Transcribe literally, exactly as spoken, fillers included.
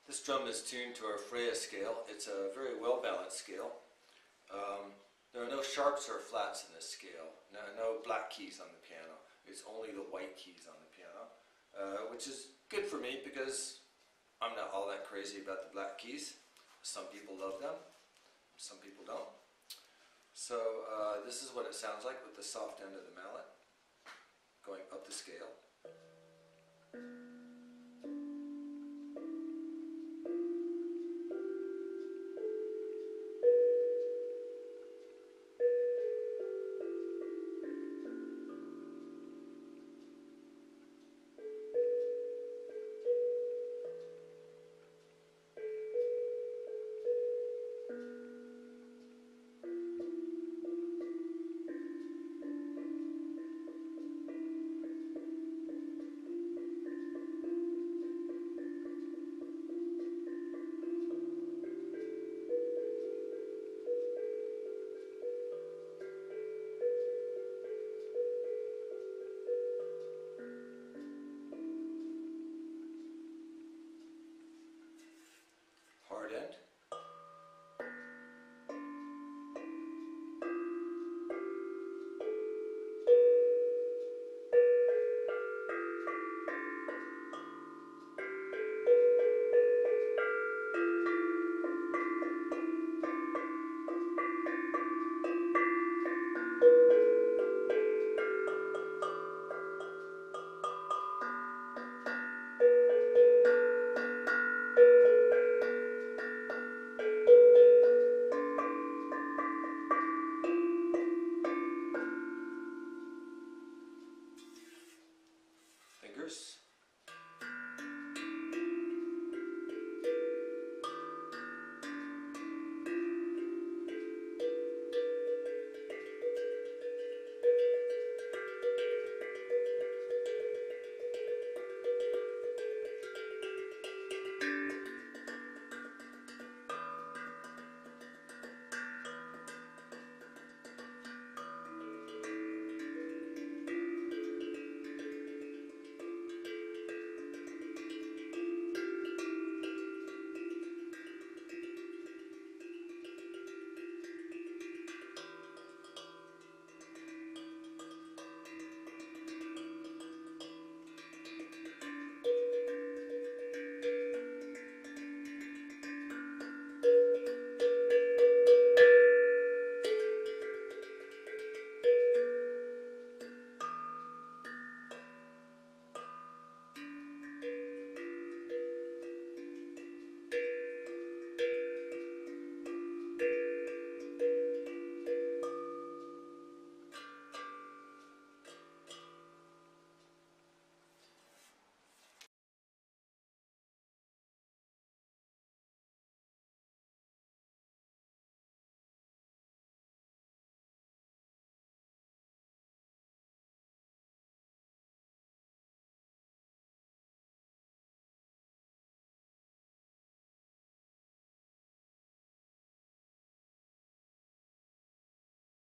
This drum is tuned to our Freya scale. It's a very well balanced scale. Um, there are no sharps or flats in this scale. No, no black keys on the piano. It's only the white keys on the piano, uh, which is good for me because I'm not all that crazy about the black keys. Some people love them, some people don't. So uh, this is what it sounds like with the soft end of the mallet going up the scale.